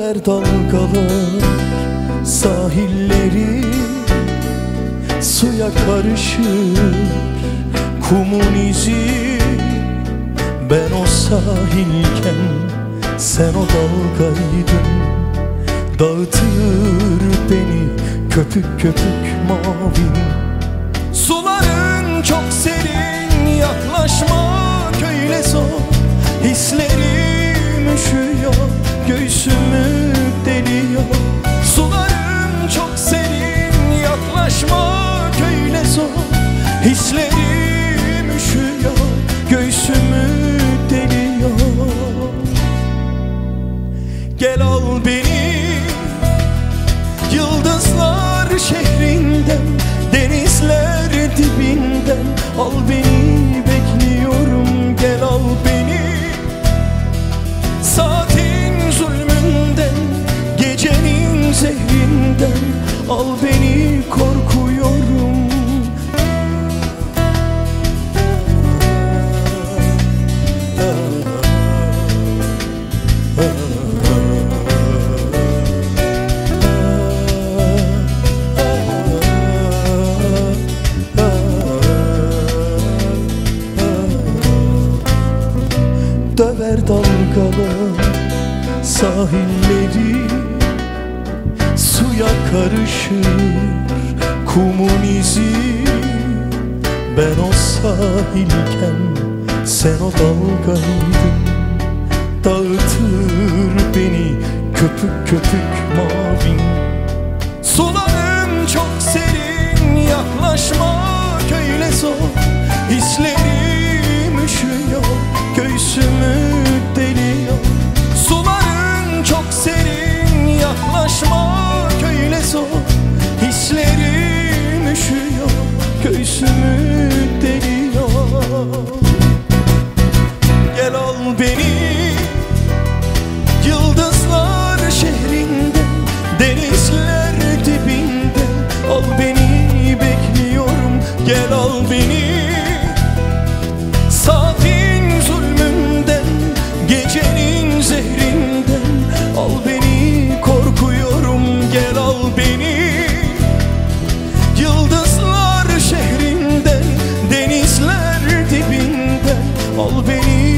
Döver dalgalar sahilleri, suya karışır kumun izi. Ben o sahilken sen o dalgaydın, dağıtır beni köpük köpük mavin. Suların çok serin, yaklaşmak öyle zor. Hislerim üşüyor, göğsümü deliyor. Suların çok serin, yaklaşmak öyle zor. Hislerim üşüyor, göğsümü deliyor. Gel al beni yıldızlar şehrinden, denizler dibinden. Al beni, bekliyorum. Gel al beni saatin zulmünden, gecenin zehrinden. Al beni, korkuyorum. Döver dalgalar sahilleri, suya karışır kumun izi. Ben o sahilken sen o dalgaydın, dağıtır beni köpük köpük mavin. Suların çok serin, yaklaşmak öyle zor. Hislerim üşüyor, göğsümü deliyor. Suların çok serin, yaklaşmak öyle zor. Hislerim üşüyor, göğsümü deliyor. Gel al beni yıldızlar şehrinden, denizler dibinden. Al beni, bekliyorum. Gel al beni saatin zulmünden, gecenin zehrinden. Al beni, korkuyorum. Gel al beni yıldızlar şehrinden, denizler dibinden. Al beni,